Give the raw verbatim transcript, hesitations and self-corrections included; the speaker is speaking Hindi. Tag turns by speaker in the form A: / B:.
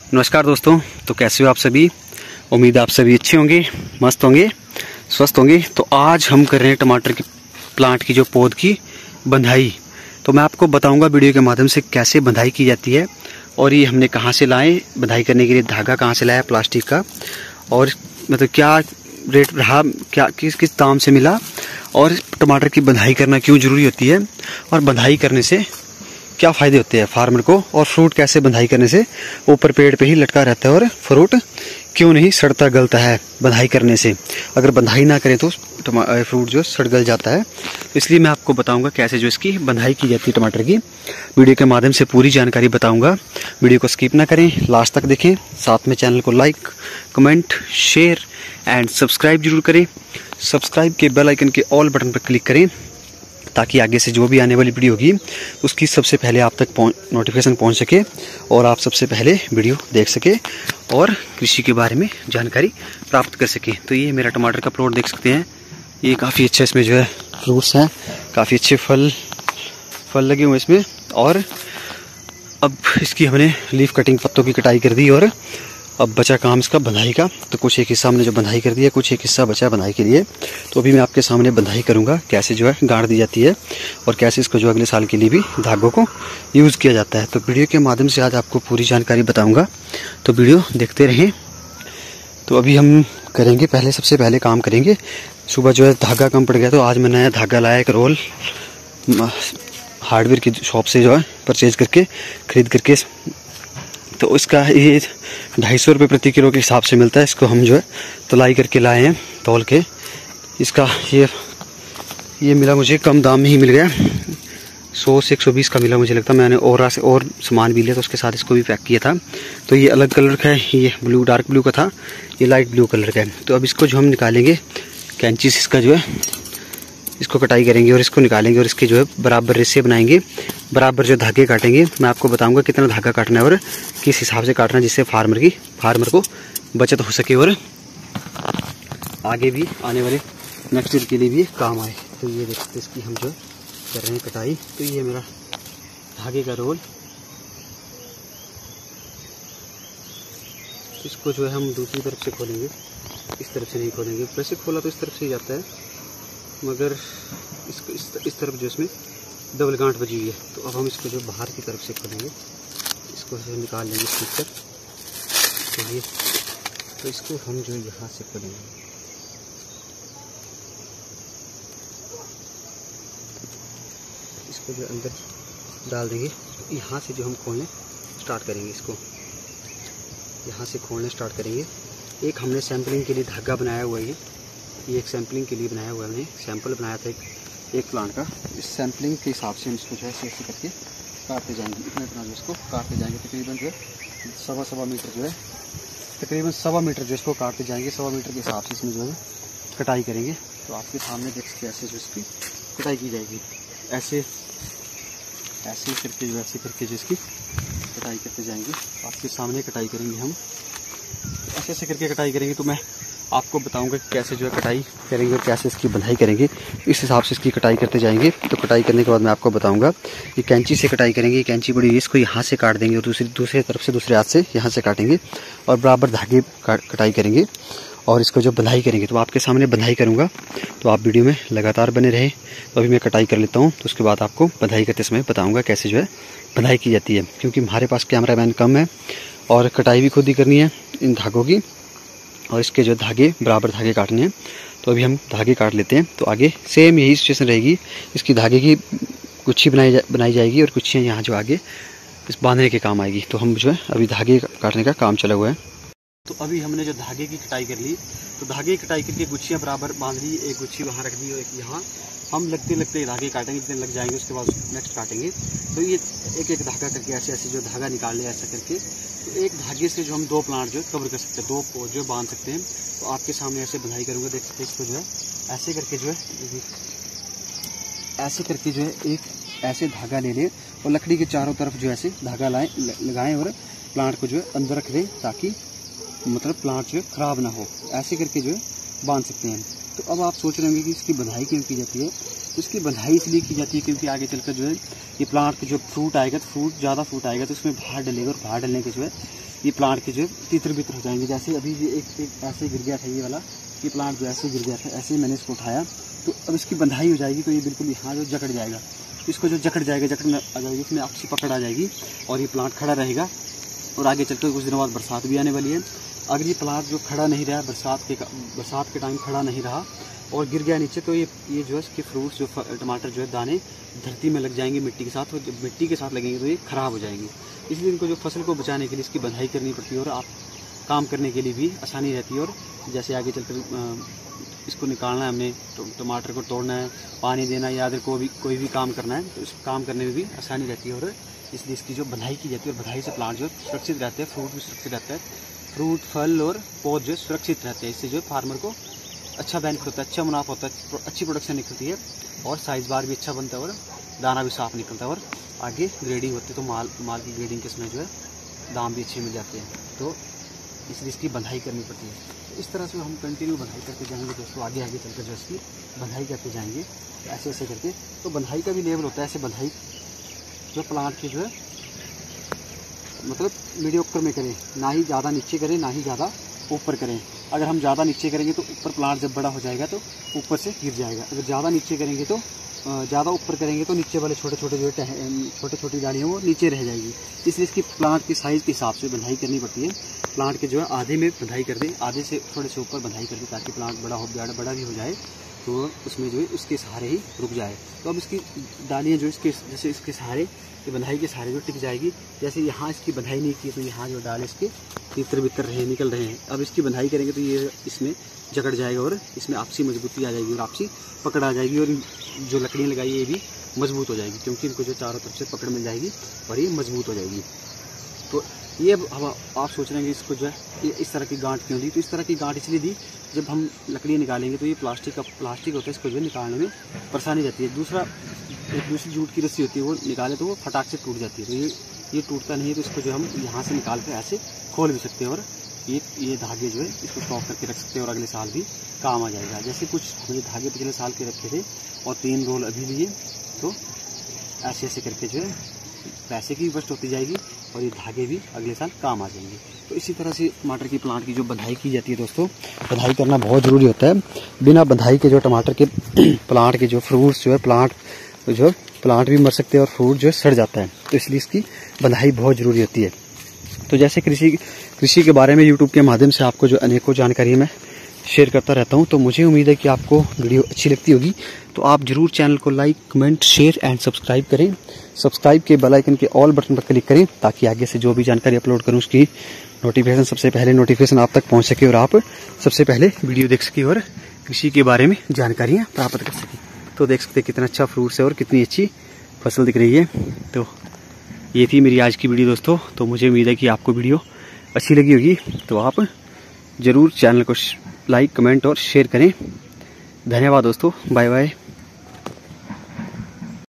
A: नमस्कार दोस्तों, तो कैसे हो आप सभी। उम्मीद आप सभी अच्छे होंगे, मस्त होंगे, स्वस्थ होंगे। तो आज हम कर रहे हैं टमाटर की प्लांट की जो पौध की बंधाई। तो मैं आपको बताऊंगा वीडियो के माध्यम से कैसे बंधाई की जाती है और ये हमने कहाँ से लाए, बंधाई करने के लिए धागा कहाँ से लाया प्लास्टिक का, और मतलब क्या रेट रहा, क्या किस किस दाम से मिला, और टमाटर की बंधाई करना क्यों जरूरी होती है, और बंधाई करने से क्या फ़ायदे होते हैं फार्मर को, और फ्रूट कैसे बंधाई करने से ऊपर पेड़ पे ही लटका रहता है और फ्रूट क्यों नहीं सड़ता गलता है बंधाई करने से। अगर बंधाई ना करें तो फ्रूट जो सड़ गल जाता है। तो इसलिए मैं आपको बताऊंगा कैसे जो इसकी बंधाई की जाती है टमाटर की। वीडियो के माध्यम से पूरी जानकारी बताऊंगा। वीडियो को स्किप ना करें, लास्ट तक देखें। साथ में चैनल को like, comment, share and subscribe जरूर करें। सब्सक्राइब के बेल आइकन के ऑल बटन पर क्लिक करें ताकि आगे से जो भी आने वाली वीडियो होगी उसकी सबसे पहले आप तक नोटिफिकेशन पहुंच सके और आप सबसे पहले वीडियो देख सके और कृषि के बारे में जानकारी प्राप्त कर सके। तो ये मेरा टमाटर का प्लॉट देख सकते हैं। ये काफ़ी अच्छा, इसमें जो है फ्रूट्स हैं, काफ़ी अच्छे फल फल लगे हुए इसमें। और अब इसकी हमने लीफ कटिंग, पत्तों की कटाई कर दी और अब बचा काम इसका बंधाई का। तो कुछ एक हिस्सा हमने जो बंधाई कर दिया, कुछ एक हिस्सा बचा है बंधाई के लिए। तो अभी मैं आपके सामने बंधाई करूंगा कैसे जो है गाड़ दी जाती है और कैसे इसको जो अगले साल के लिए भी धागों को यूज़ किया जाता है। तो वीडियो के माध्यम से आज आपको पूरी जानकारी बताऊंगा, तो वीडियो देखते रहें। तो अभी हम करेंगे, पहले सबसे पहले काम करेंगे। सुबह जो है धागा कम पड़ गया तो आज मैं नया धागा लाया, एक रोल हार्डवेयर की शॉप से जो है परचेज करके खरीद करके। तो इसका ये ढाई सौ रुपये प्रति किलो के हिसाब से मिलता है। इसको हम जो है तुलाई करके लाए हैं तौल के। इसका ये ये मिला मुझे कम दाम में ही मिल गया, सौ से एक सौ बीस का मिला मुझे लगता है। मैंने और से और सामान भी लिया तो उसके साथ इसको भी पैक किया था। तो ये अलग कलर का है, ये ब्लू डार्क ब्लू का था, ये लाइट ब्लू कलर का है। तो अब इसको जो हम निकालेंगे कैंची से, इसका जो है इसको कटाई करेंगे और इसको निकालेंगे और इसके जो है बराबर रेसे बनाएंगे, बराबर जो धागे काटेंगे। मैं आपको बताऊंगा कितना धागा काटना है और किस हिसाब से काटना है, जिससे फार्मर की फार्मर को बचत हो सके और आगे भी आने वाले नेक्स्ट ईयर के लिए भी काम आए। तो ये देखते इसकी हम जो कर रहे हैं कटाई। तो ये मेरा धागे का रोल, इसको जो है हम दूसरी तरफ से खोलेंगे, इस तरफ से नहीं खोलेंगे। वैसे खोला तो इस तरफ से ही जाता है, मगर इसको इस, इस तरफ जो इसमें डबल गांठ बजी हुई है। तो अब हम इसको जो बाहर की तरफ से खोलेंगे, इसको से निकाल लेंगे इसके ऊपर। तो ये तो इसको हम जो यहाँ से खोलेंगे, इसको जो अंदर डाल देंगे। यहाँ से जो हम खोलने स्टार्ट करेंगे, इसको यहाँ से खोलने स्टार्ट करेंगे। एक हमने सैम्पलिंग के लिए धागा बनाया हुआ है, ये एक सैम्पलिंग के लिए बनाया हुआ है। हमने सैंपल बनाया था एक, एक प्लांट का। इस सैम्पलिंग के हिसाब से हम इसको जो है ऐसे ऐसे करके काटते जाएंगे। इतना इतना जो इसको काटते जाएंगे, तकरीबन जो है सवा सवा मीटर जो है तकरीबन सवा मीटर जो इसको काटते जाएंगे। सवा मीटर के हिसाब से इसमें जो है कटाई करेंगे। तो आपके सामने देख सकते ऐसे जो इसकी कटाई की जाएगी, ऐसे ऐसे करके जो ऐसे करके जो इसकी कटाई करते जाएंगे। आपके सामने कटाई करेंगे हम, ऐसे ऐसे करके कटाई करेंगे। तो मैं आपको बताऊंगा कैसे जो है कटाई करेंगे और कैसे इसकी बंधाई करेंगे। इस हिसाब से इसकी कटाई करते जाएंगे। तो कटाई करने के बाद मैं आपको बताऊंगा। ये कैंची से कटाई करेंगे, ये कैंची बड़ी, इसको यहाँ से काट देंगे और दूसरी दूसरी तरफ से दूसरे हाथ से यहाँ से काटेंगे और बराबर धागे कटाई करेंगे और इसको जो बंधाई करेंगे। तो आपके सामने बंधाई करूँगा, तो आप वीडियो में लगातार बने रहे। तो अभी मैं कटाई कर लेता हूँ, तो उसके बाद आपको बंधाई करते समय बताऊँगा कैसे जो है बंधाई की जाती है। क्योंकि हमारे पास कैमरा मैन कम है और कटाई भी खुद ही करनी है इन धागों की, और इसके जो धागे बराबर धागे काटने हैं। तो अभी हम धागे काट लेते हैं। तो आगे सेम यही सिचुएशन रहेगी, इसकी धागे की गुच्छी बनाई जा, बनाई जाएगी और गुच्छियाँ यहाँ जो आगे इस बांधने के काम आएगी। तो हम जो है अभी धागे काटने का काम चला हुआ है। तो अभी हमने जो धागे की कटाई कर ली, तो धागे की कटाई करके गुच्छियाँ बराबर बांध ली। एक गुच्छी वहाँ रख दी और एक यहाँ। हम लगते लगते धागे काटेंगे, जितने लग जाएंगे उसके बाद नेक्स्ट काटेंगे। तो ये एक एक धागा करके ऐसे ऐसे जो धागा निकाल लिया ऐसा करके, तो एक धागे से जो हम दो प्लांट जो कवर कर सकते हैं, दो पौध जो बांध सकते हैं। तो आपके सामने ऐसे बंधाई करूँगा, देख सकते हैं। इसको जो है ऐसे करके जो है ऐसे करके जो है एक ऐसे धागा ले लें और लकड़ी के चारों तरफ जो ऐसे धागा लाएँ लगाएं और प्लांट को जो है अंदर रख दें ताकि मतलब प्लांट जो है ख़राब ना हो। ऐसे करके जो है बांध सकते हैं। तो अब आप सोच रहे होंगे कि इसकी बंधाई क्यों की जाती है। तो इसकी बंधाई इसलिए की जाती है क्योंकि आगे चलकर जो है ये प्लांट के जो फ्रूट आएगा, तो फ्रूट ज़्यादा फ्रूट आएगा तो उसमें बाहर डलेगा, और बाहर डलने के जो है ये प्लांट के जो है तितर बितर हो जाएंगे। जैसे अभी ये एक, एक ऐसे गिर गया था ये वाला, ये प्लांट जो ऐसे गिर गया था, ऐसे ही मैंने इसको उठाया, तो अब इसकी बंधाई हो जाएगी तो ये बिल्कुल यहाँ जो जकड़ जाएगा, इसको जो जकड़ जाएगा, जकड़ आ जाएगी, इसमें आपसी पकड़ आ जाएगी और ये प्लांट खड़ा रहेगा। और आगे चलकर कुछ दिनों बाद बरसात भी आने वाली है। अगर ये प्लांट जो खड़ा नहीं रहा, बरसात के बरसात के टाइम खड़ा नहीं रहा और गिर गया नीचे, तो ये ये जो है इसके फ्रूट्स जो टमाटर जो है दाने धरती में लग जाएंगे मिट्टी के साथ, और जब मिट्टी के साथ लगेंगे तो ये खराब हो जाएंगे। इसलिए इनको जो फसल को बचाने के लिए इसकी बंधाई करनी पड़ती है और आप काम करने के लिए भी आसानी रहती है। और जैसे आगे चलकर इसको निकालना है हमने, तो टमाटर को तोड़ना है, पानी देना है, या अगर कोई भी कोई भी काम करना है तो इस काम करने में भी आसानी रहती है। और इसलिए इसकी जो बंधाई की जाती है, और बंधाई से प्लांट जो सुरक्षित रहते हैं, फ्रूट भी सुरक्षित रहता है, फ्रूट फल और पौध जो सुरक्षित रहते हैं। इससे जो फार्मर को अच्छा बेनिफिट होता है, अच्छा मुनाफा होता है, अच्छी प्रोडक्शन निकलती है और साइज बार भी अच्छा बनता है और दाना भी साफ निकलता है, और आगे ग्रेडिंग होती है तो माल माल की ग्रेडिंग के समय जो है दाम भी अच्छे मिल जाते हैं। तो इसलिए इसकी बंधाई करनी पड़ती है। तो इस तरह से हम कंटिन्यू बंधाई करते जाएंगे दोस्तों, आगे आगे चलकर जो इसकी बंधाई करते जाएंगे ऐसे ऐसे करके। तो बंधाई का भी लेवल होता है, ऐसे बंधाई जो प्लांट की जो है मतलब मीडियोकर में करें, ना ही ज़्यादा नीचे करें ना ही ज़्यादा ऊपर करें। अगर हम ज़्यादा नीचे करेंगे तो ऊपर प्लांट जब बड़ा हो जाएगा तो ऊपर से गिर जाएगा। अगर ज़्यादा नीचे करेंगे तो ज़्यादा ऊपर करेंगे तो नीचे वाले छोटे छोटे जो छोटे छोटी डालियाँ वो नीचे रह जाएगी। इसलिए इसकी प्लांट की साइज़ के हिसाब से बंधाई करनी पड़ती है। प्लांट के जो है आधे में बंधाई कर दें, आधे से थोड़े से ऊपर बंधाई कर दें, ताकि प्लांट बड़ा हो बड़ा बड़ा भी हो जाए तो उसमें जो है उसके सहारे ही रुक जाए। तो अब इसकी डालियाँ जो इसके जैसे इसके सहारे, ये बंधाई के सहारे जो टिक जाएगी। जैसे यहाँ इसकी बंधाई नहीं की तो यहाँ जो डाल इसके तितर बितर रहे निकल रहे हैं। अब इसकी बंधाई करेंगे तो ये इसमें जकड़ जाएगा और इसमें आपसी मजबूती आ जाएगी और आपसी पकड़ आ जाएगी, और जो लकड़ियाँ लगाई ये भी मजबूत हो जाएगी, क्योंकि इनको जो चारों तरफ से पकड़ मिल जाएगी और ये मजबूत हो जाएगी। तो ये हम आप सोच रहे हैं इसको जो है इस तरह की गांठ क्यों दी, तो इस तरह की गांठ इसलिए दी, जब हम लकड़ियाँ निकालेंगे तो ये प्लास्टिक का प्लास्टिक होता है, इसको जो है निकालने में परेशानी रहती है। दूसरा एक दूसरी जूट की रस्सी होती है, वो निकाले तो वो फटाक से टूट जाती है। तो ये ये टूटता नहीं है, तो इसको जो हम यहाँ से निकाल कर ऐसे खोल भी सकते हैं, और ये ये धागे जो है इसको स्टॉक करके रख सकते हैं और अगले साल भी काम आ जाएगा। जैसे कुछ हमने धागे पिछले साल के रखे थे और तीन रोल अभी लिए, तो ऐसे ऐसे करके जो है पैसे की बचत होती जाएगी और ये धागे भी अगले साल काम आ जाएंगे। तो इसी तरह से टमाटर की प्लांट की जो बंधाई की जाती है दोस्तों, बंधाई करना बहुत ज़रूरी होता है। बिना बंधाई के जो टमाटर के प्लांट के जो फ्रूट्स जो है प्लांट जो प्लांट भी मर सकते हैं और फ्रूट जो है सड़ जाता है। तो इसलिए इसकी बंधाई बहुत ज़रूरी होती है। तो जैसे कृषि कृषि के बारे में यूट्यूब के माध्यम से आपको जो अनेकों जानकारी मैं शेयर करता रहता हूं, तो मुझे उम्मीद है कि आपको वीडियो अच्छी लगती होगी। तो आप जरूर चैनल को like, comment, share and subscribe करें। सब्सक्राइब के बेल आइकन के ऑल बटन पर क्लिक करें, ताकि आगे से जो भी जानकारी अपलोड करूं उसकी नोटिफिकेशन सबसे पहले नोटिफिकेशन आप तक पहुंच सके और आप सबसे पहले वीडियो देख सके और कृषि के बारे में जानकारियाँ प्राप्त कर सकें। तो देख सकते कितना अच्छा फ्रूट्स है और कितनी अच्छी फसल दिख रही है। तो ये थी मेरी आज की वीडियो दोस्तों। तो मुझे उम्मीद है कि आपको वीडियो अच्छी लगी होगी। तो आप ज़रूर चैनल को लाइक, कमेंट और शेयर करें। धन्यवाद दोस्तों, बाय बाय।